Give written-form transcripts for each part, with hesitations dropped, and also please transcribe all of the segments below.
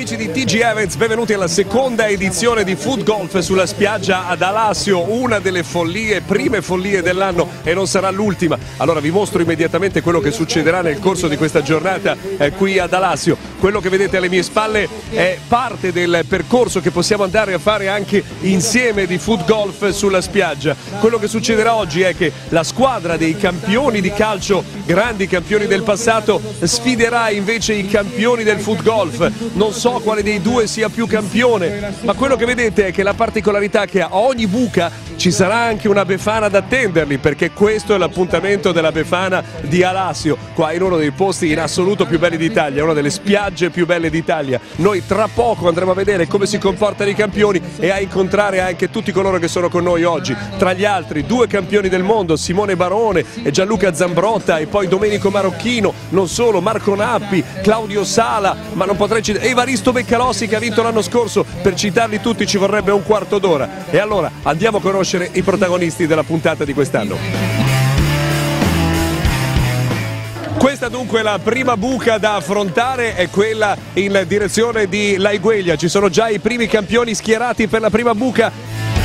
amici di TG Events, benvenuti alla seconda edizione di Foot Golf sulla spiaggia ad Alassio, una delle prime follie dell'anno e non sarà l'ultima. Allora vi mostro immediatamente quello che succederà nel corso di questa giornata qui ad Alassio. Quello che vedete alle mie spalle è parte del percorso che possiamo andare a fare anche insieme di Foot Golf sulla spiaggia. Quello che succederà oggi è che la squadra dei campioni di calcio, grandi campioni del passato, sfiderà invece i campioni del Foot Golf. Non so quale dei due sia più campione, ma quello che vedete è che la particolarità è che a ogni buca ci sarà anche una Befana ad attenderli, perché questo è l'appuntamento della Befana di Alassio, qua in uno dei posti in assoluto più belli d'Italia, una delle spiagge più belle d'Italia. Noi tra poco andremo a vedere come si comportano i campioni e a incontrare anche tutti coloro che sono con noi oggi, tra gli altri due campioni del mondo, Simone Barone e Gianluca Zambrotta, e poi Domenico Marocchino, non solo, Marco Nappi, Claudio Sala, ma non potrei citare Evaristo Beccalossi che ha vinto l'anno scorso. Per citarli tutti ci vorrebbe un quarto d'ora. E allora andiamo a conoscere i protagonisti della puntata di quest'anno. Questa dunque è la prima buca da affrontare, è quella in direzione di Laigueglia. Ci sono già i primi campioni schierati per la prima buca.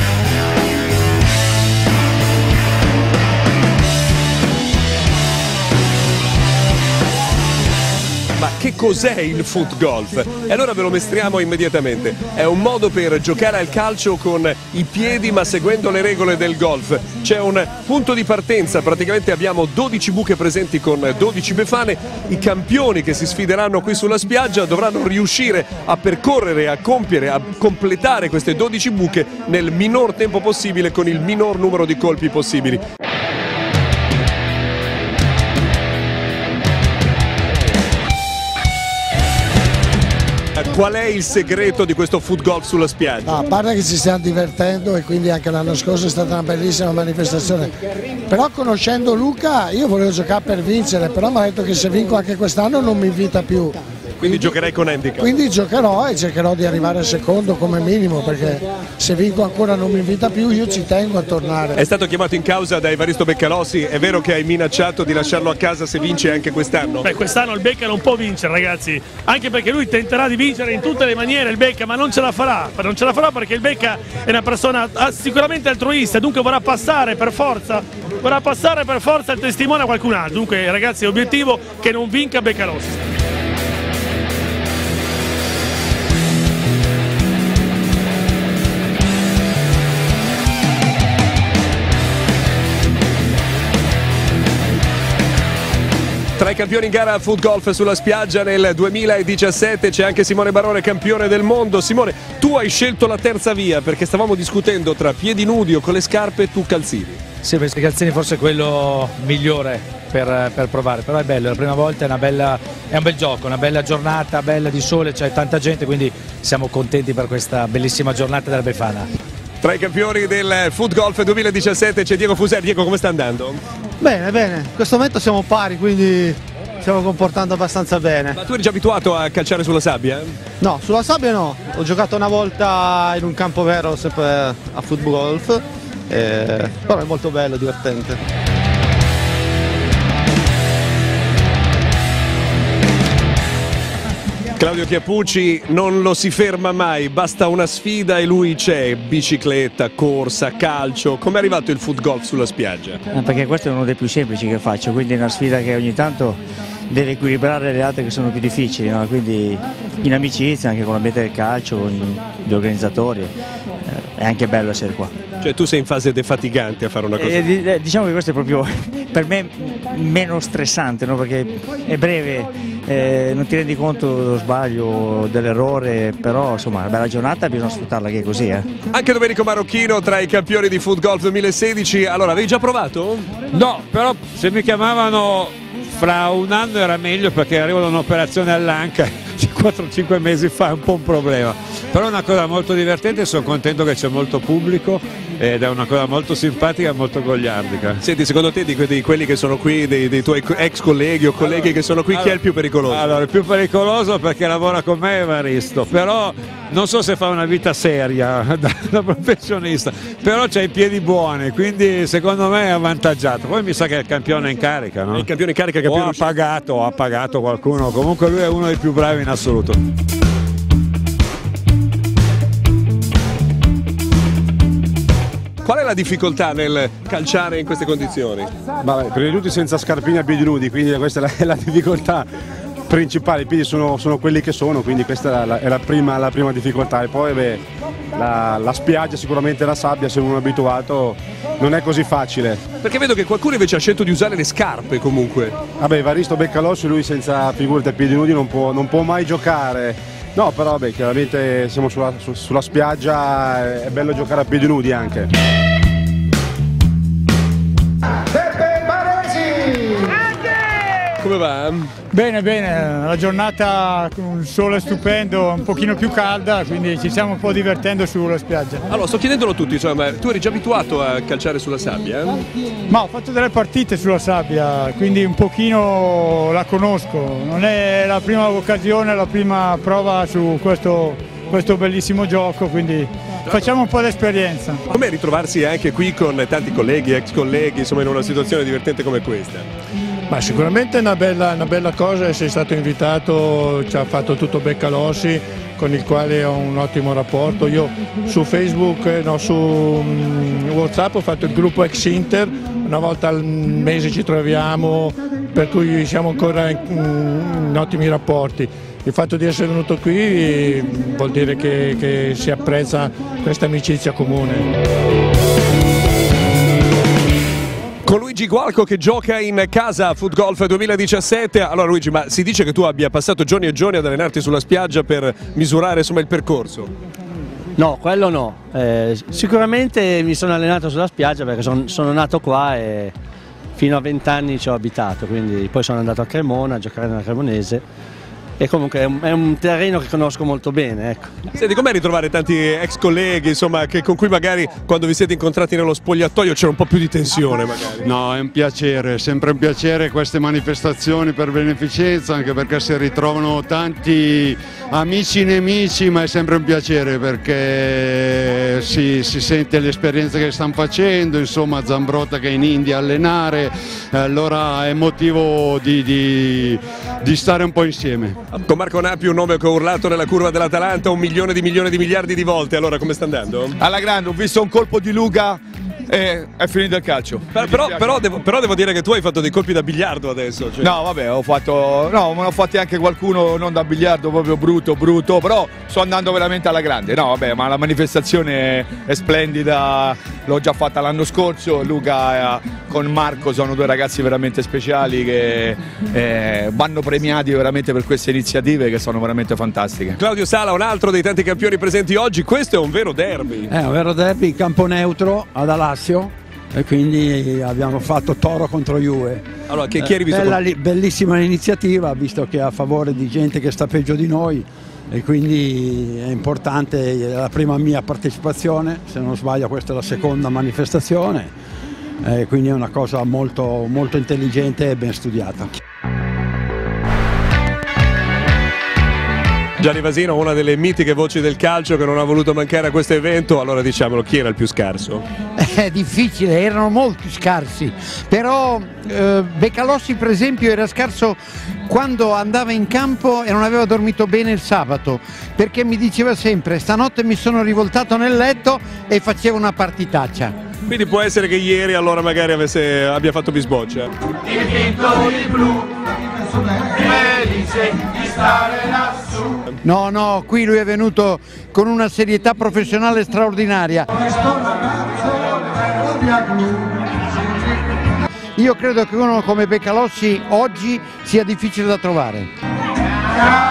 Ma che cos'è il foot golf? E allora ve lo mostriamo immediatamente. È un modo per giocare al calcio con i piedi ma seguendo le regole del golf. C'è un punto di partenza, praticamente abbiamo 12 buche presenti con 12 befane. I campioni che si sfideranno qui sulla spiaggia dovranno riuscire a percorrere, a compiere, a completare queste 12 buche nel minor tempo possibile con il minor numero di colpi possibili. Qual è il segreto di questo foot golf sulla spiaggia? No, a parte che ci stiamo divertendo e quindi anche l'anno scorso è stata una bellissima manifestazione, però conoscendo Luca io volevo giocare per vincere, però mi ha detto che se vinco anche quest'anno non mi invita più. Quindi giocherai con handicap? Quindi giocherò e cercherò di arrivare secondo come minimo, perché se vinco ancora non mi invita più, io ci tengo a tornare. È stato chiamato in causa da Evaristo Beccalossi, è vero che hai minacciato di lasciarlo a casa se vince anche quest'anno? Beh, quest'anno il Becca non può vincere, ragazzi, anche perché lui tenterà di vincere in tutte le maniere il Becca, ma non ce la farà perché il Becca è una persona sicuramente altruista, dunque vorrà passare per forza il testimone a qualcun altro. Dunque ragazzi, l'obiettivo è che non vinca Beccalossi. Tra i campioni in gara a foot golf sulla spiaggia nel 2017 c'è anche Simone Barone, campione del mondo. Simone, tu hai scelto la terza via perché stavamo discutendo tra piedi nudi o con le scarpe e tu calzini. Sì, perché calzini forse è quello migliore per provare, però è bello, è la prima volta, è un bel gioco, una bella giornata, bella di sole, c'è tanta gente, quindi siamo contenti per questa bellissima giornata della Befana. Tra i campioni del Foot Golf 2017 c'è Diego Fuser. Diego, come sta andando? Bene, bene, in questo momento siamo pari, quindi stiamo comportando abbastanza bene. Ma tu eri già abituato a calciare sulla sabbia? No, sulla sabbia no, ho giocato una volta in un campo vero sempre a foot golf, però è molto bello, divertente. Claudio Chiappucci non lo si ferma mai, basta una sfida e lui c'è, bicicletta, corsa, calcio. Come è arrivato il foot golf sulla spiaggia? Perché questo è uno dei più semplici che faccio, quindi è una sfida che ogni tanto deve equilibrare le altre che sono più difficili, no? Quindi in amicizia, anche con l'ambiente del calcio, con gli organizzatori, è anche bello essere qua. Cioè tu sei in fase defatigante a fare una cosa? Diciamo che questo è proprio per me meno stressante, no? Perché è breve, non ti rendi conto dello sbaglio, dell'errore, però insomma una bella giornata, bisogna sfruttarla che è così. Anche Domenico Marocchino tra i campioni di Foot Golf 2016, allora avevi già provato? No, però se mi chiamavano fra un anno era meglio, perché arrivo da un'operazione all'anca 4-5 mesi fa, è un po' un problema, però è una cosa molto divertente, sono contento che c'è molto pubblico ed è una cosa molto simpatica e molto goliardica. Senti, secondo te di quelli che sono qui, dei tuoi ex colleghi o colleghi che sono qui, chi è il più pericoloso? Allora, il più pericoloso perché lavora con me è Evaristo, però non so se fa una vita seria da professionista, però c'ha i piedi buoni, quindi secondo me è avvantaggiato. Poi mi sa che è il campione in carica, no? È il campione in carica che ha pagato qualcuno, comunque lui è uno dei più bravi in assoluto. Qual è la difficoltà nel calciare in queste condizioni? Vabbè, prima di tutto senza scarpini a piedi nudi, quindi questa è la difficoltà principale. I piedi sono quelli che sono, quindi questa è la prima difficoltà. E poi beh, la spiaggia, sicuramente la sabbia, se uno è abituato non è così facile. Perché vedo che qualcuno invece ha scelto di usare le scarpe comunque. Vabbè, Evaristo Beccalossi, lui senza figurati a piedi nudi non può mai giocare. No, però vabbè, chiaramente siamo sulla spiaggia, è bello giocare a piedi nudi anche. Come va? Bene, bene, la giornata con il sole stupendo, un pochino più calda, quindi ci stiamo un po' divertendo sulla spiaggia. Allora, sto chiedendolo a tutti, insomma, tu eri già abituato a calciare sulla sabbia? Ma ho fatto delle partite sulla sabbia, quindi un pochino la conosco. Non è la prima occasione, la prima prova su questo bellissimo gioco, quindi facciamo un po' d'esperienza. Com'è ritrovarsi anche qui con tanti colleghi, ex colleghi, insomma, in una situazione divertente come questa? Ma sicuramente è una bella cosa, sei stato invitato, ci ha fatto tutto Beccalossi, con il quale ho un ottimo rapporto. Io su Facebook, no, su WhatsApp ho fatto il gruppo ex Inter, una volta al mese ci troviamo, per cui siamo ancora in ottimi rapporti. Il fatto di essere venuto qui vuol dire che si apprezza questa amicizia comune. Con Luigi Gualco che gioca in casa a Foot Golf 2017. Allora Luigi, ma si dice che tu abbia passato giorni e giorni ad allenarti sulla spiaggia per misurare insomma il percorso? No, quello no. Sicuramente mi sono allenato sulla spiaggia perché sono nato qua e fino a 20 anni ci ho abitato, quindi poi sono andato a Cremona a giocare nella Cremonese. E comunque è un terreno che conosco molto bene, ecco. Senti, com'è ritrovare tanti ex colleghi, insomma, con cui magari quando vi siete incontrati nello spogliatoio c'era un po' più di tensione magari? No, è un piacere, sempre un piacere queste manifestazioni per beneficenza, anche perché si ritrovano tanti amici e nemici, ma è sempre un piacere perché si sente l'esperienza che stanno facendo, insomma Zambrotta che è in India a allenare, allora è motivo di stare un po' insieme. Con Marco Nappi, un nome che ho urlato nella curva dell'Atalanta 1 milione di miliardi di volte, allora come sta andando? Alla grande, ho visto un colpo di Luca e è finito il calcio. Però devo dire che tu hai fatto dei colpi da biliardo adesso. Cioè. No, vabbè, me ne ho fatti anche qualcuno non da biliardo, proprio brutto, però sto andando veramente alla grande. No, vabbè, ma la manifestazione è splendida, l'ho già fatta l'anno scorso, Luca con Marco sono due ragazzi veramente speciali che vanno premiati veramente per queste iniziative che sono veramente fantastiche. Claudio Sala, un altro dei tanti campioni presenti oggi, questo è un vero derby. È un vero derby, campo neutro ad Alassio e quindi abbiamo fatto Toro contro Juve. Allora, chi hai rivisto? Bellissima iniziativa, visto che è a favore di gente che sta peggio di noi e quindi è importante, è la prima mia partecipazione, se non sbaglio questa è la seconda manifestazione. Quindi è una cosa molto intelligente e ben studiata. Gianni Vasino, una delle mitiche voci del calcio che non ha voluto mancare a questo evento, allora diciamolo, chi era il più scarso? È difficile, erano molti scarsi, però Beccalossi per esempio era scarso quando andava in campo e non aveva dormito bene il sabato, perché mi diceva sempre stanotte mi sono rivoltato nel letto e faceva una partitaccia. Quindi può essere che ieri allora magari abbia fatto bisboccia. Dipinto di blu, felice di stare lassù. No, qui lui è venuto con una serietà professionale straordinaria. Io credo che uno come Beccalossi oggi sia difficile da trovare.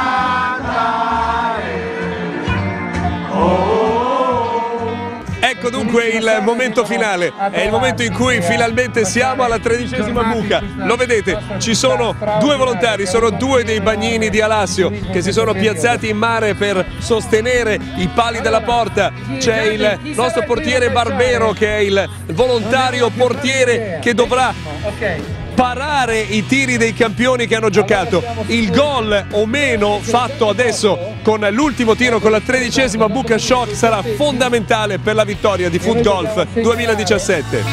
Ecco dunque il momento finale, è il momento in cui finalmente siamo alla 13ª buca. Lo vedete, ci sono due volontari, sono due dei bagnini di Alassio che si sono piazzati in mare per sostenere i pali della porta. C'è il nostro portiere Barbero che è il volontario portiere che dovrà parare i tiri dei campioni che hanno giocato. Il gol o meno fatto adesso con l'ultimo tiro con la 13ª buca shock sarà fondamentale per la vittoria di Foot Golf 2017.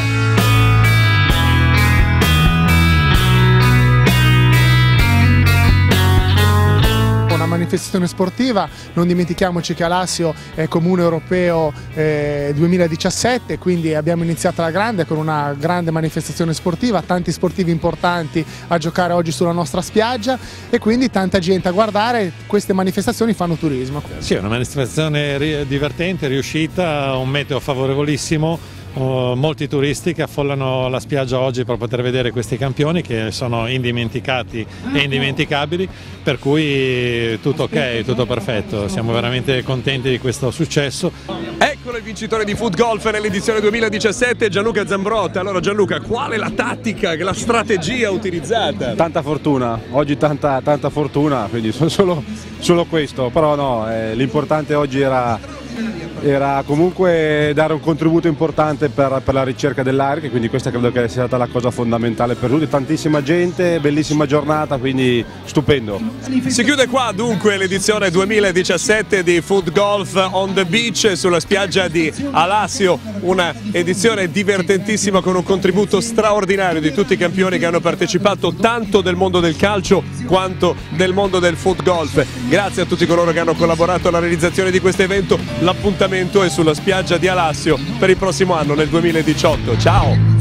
Una manifestazione sportiva. Non dimentichiamoci che Alassio è Comune Europeo 2017, quindi abbiamo iniziato alla grande con una grande manifestazione sportiva, tanti sportivi importanti a giocare oggi sulla nostra spiaggia e quindi tanta gente a guardare. Queste manifestazioni fanno turismo. Sì, è una manifestazione divertente, riuscita, un meteo favorevolissimo. Molti turisti che affollano la spiaggia oggi per poter vedere questi campioni che sono indimenticati e indimenticabili, per cui tutto ok, tutto perfetto, siamo veramente contenti di questo successo. Eccolo il vincitore di Foot Golf nell'edizione 2017, Gianluca Zambrotta. Allora Gianluca, qual è la tattica, la strategia utilizzata? Tanta fortuna, oggi tanta fortuna, quindi solo questo, però no, l'importante oggi era comunque dare un contributo importante per la ricerca dell'ARC, quindi questa credo che sia stata la cosa fondamentale per tutti, tantissima gente, bellissima giornata, quindi stupendo. Si chiude qua dunque l'edizione 2017 di Foot Golf on the Beach sulla spiaggia di Alassio, una edizione divertentissima con un contributo straordinario di tutti i campioni che hanno partecipato, tanto del mondo del calcio quanto del mondo del foot golf. Grazie a tutti coloro che hanno collaborato alla realizzazione di questo evento. L'appuntamento è sulla spiaggia di Alassio per il prossimo anno, nel 2018. Ciao!